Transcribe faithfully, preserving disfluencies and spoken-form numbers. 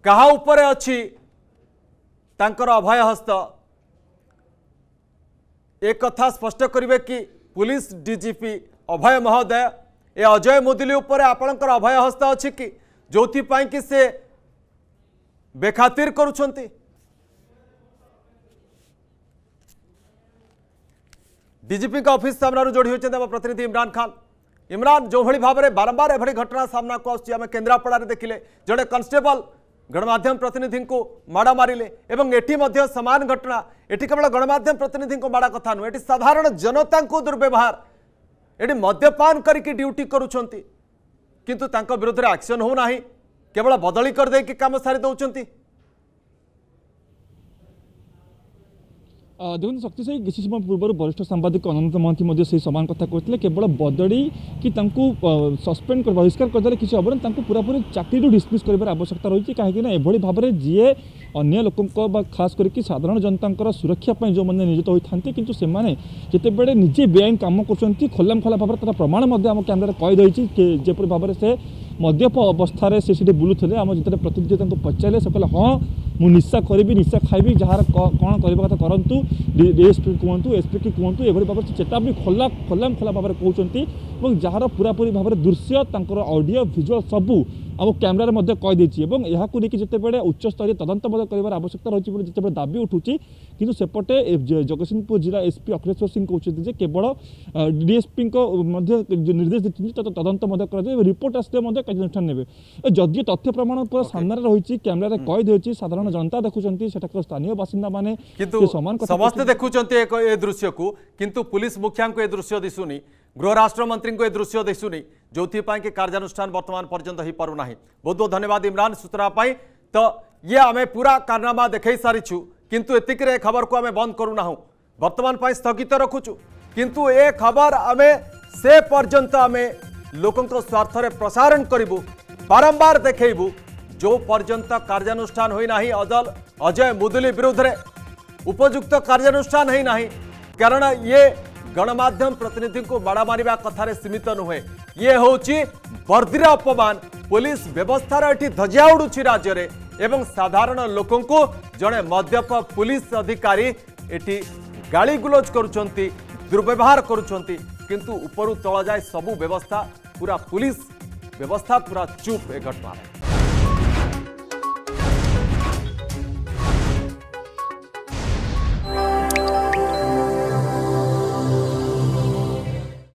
कहा उपरे अछि तांकर अभय हस्त एक कथा स्पष्ट करिवे कि पुलिस डीजीपी अभय महोदय ए अजय मुदुली उपरे आपणकर अभय हस्त अछि कि जोथि पाई कि से बेखातिर करूछंती। डीजीपी का ऑफिस सामना जोड़ी होते आम प्रतिनिधि इमरान खान। इमरान जो भली भाव में बारंबार एभली घटना सामना को आम केन्द्रापड़ा देखिले जड़े कन्स्टेबल गणमाध्यम प्रतिनिधि को माड़ मारे एवं एटी मध्य समान घटना एटी केवल गणमाध्यम प्रतिनिधि को माड़ कथा नुह एटी साधारण जनता को दुर्व्यवहार एटी मद्यपान करके ड्यूटी करुछंती किंतु तांको विरोध में एक्शन होना केवल बदली कर दे कि काम सारी दौरान। देखते शक्तिशाली किसी समय पूर्व वरिष्ठ सांबादिक अनंत महांती से समान कथा कहते केवल बदली कि सस्पेंड कर बहिष्कार करदे किसी हम पूरापूरी चाकरी डिसमिस कर आवश्यकता रही कहीं एभली भाव में जीए अन्य लोकों खास करके साधारण जनता सुरक्षा जो मैंने नियोजित होती किंतु से जितेबले निजे बेआईन काम कर खोलाम खोला भाव तार प्रमाण आम कैमरा कहीदे जेपरी भाव से मद्यप अवस्था से बुलूले आम जिते प्रतिनिधि पचारे से कहले हाँ मु निशा करी निशा खाइबी जार कौन करवा कथा करूँ डीएसपी कहतु एसपी की कहतु ये भाव से चेतावनी खोला खोलाम खोला भाव में कहते जार पूरापूरी भाव में दृश्य ऑडियो विजुअल सबू आम कैमरा कहीदे यहाँ जितेबले उच्चस्तरीय तदंत कर आवश्यकता रही जिते दाबी उठूँ किंतु सेपटे जगतसिंहपुर जिला एसपी अखिलेश्वर सिंह कहते केवल डीएसपी निर्देश देती तदंत कर रिपोर्ट आसते कार्यानुष्ठान ने जदि तथ्य प्रमाण पूरा सामने रही कैमरा कहीदे साधारण जनता देखुं स्थानीय बासिंदा माने समान समस्त देखुं ए दृश्य को किंतु पुलिस मुखिया को ए दृश्य दिशुनी गृह राष्ट्र मंत्री को ए दृश्य दिशुनी जो कि कार्यानुष्ठान वर्तमान पर्यंत हो पारना। बहुत बहुत धन्यवाद इमरान सूचना पाई। तो ये आम पूरा कारनामा देखई सारीछु किंतु एतिक खबर को आम बंद करूना वर्तमान स्थगित रखुचु किंतु ए खबर आम से पर्यंत आम लोकों स्वार्थ प्रसारण करूँ बारंबार देखू जो पर्यंत कार्यानुष्ठान होना अजल अजय मुदुली विरुद्ध रे उपयुक्त कार्यानुष्ठान होना कारण ये गणमाध्यम प्रतिनिधि को माड़ मारिबा कथार सीमित नुहे ये होची बर्दिर अपमान पुलिस व्यवस्थार एटी धजिया उड़ुछि राज्य रे एवं साधारण लोकों को जड़े मद्यप पुलिस अधिकारी एटी गाली गुलोज करुछंती दुर्व्यवहार करुछंती किंतु उपरु तଳ जाए सबु व्यवस्था पूरा पुलिस व्यवस्था पूरा चुप ए घटना।